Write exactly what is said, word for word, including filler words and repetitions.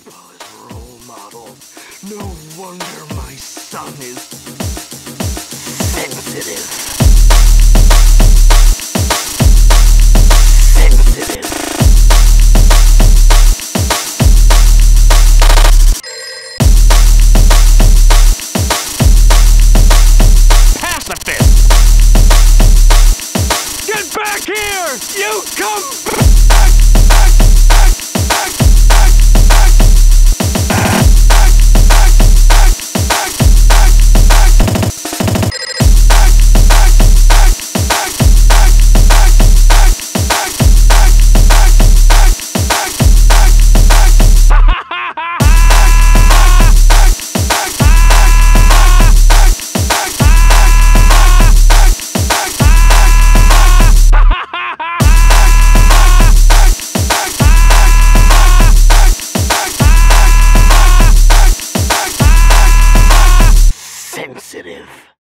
people as role models. No wonder my son is sensitive. Sensitive. Pacifist! Get back here! You come back! Sensitive.